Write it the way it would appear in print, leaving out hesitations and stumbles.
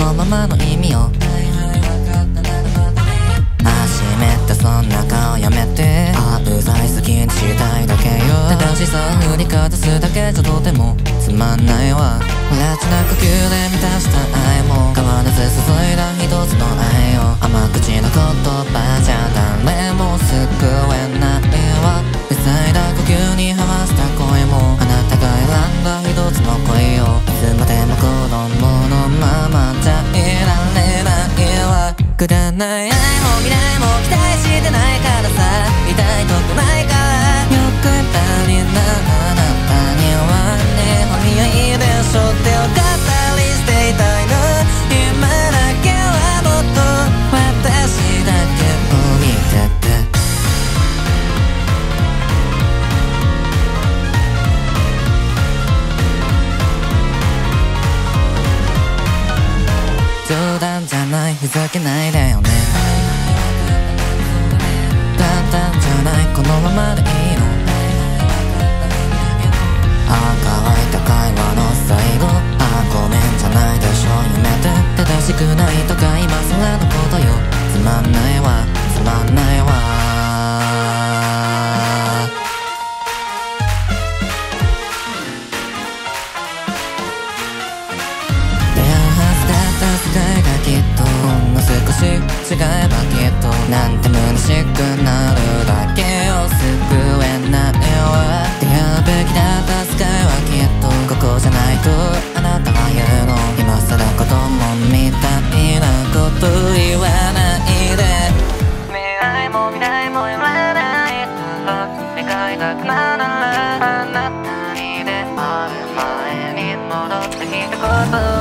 のままの意味を湿ったそんな顔やめて、あうざい好きにしたいだけよ。正しさを振りかざすだけじゃとてもつまんないわ。プラチナ呼吸で満たした愛も変わらず注いだ一つの愛を、甘口の言葉じゃ誰も救えないわ。塞いだ呼吸に合わせた声もあなたが選んだ一つの恋を、いつまでも子供のままじゃいられないわ。くだらない愛も未来も期待してないからさ、痛いとこないからよくたりなあなたにはね、お似合いでしょってお語りしていたいの。今だけはもっと私だけを見てて、冗談じゃない、ふざけないでよね。簡単じゃない、このままでいいの。乾いた会話の最後、ごめんじゃないでしょ、やめて。正しくないとか今更のことよ。つまんないわ、つまんないわ。出会うはずだった世界がきっとほんの少し違えばきっと、なんて虚しくなるだけを救えないわ。出会うべきだった世界はきっとここじゃないとあなたは言うの。今更子供みたいなこと言わないで。未来も未来も読めないから願いたくならあなたに出会う前に戻ってきたこと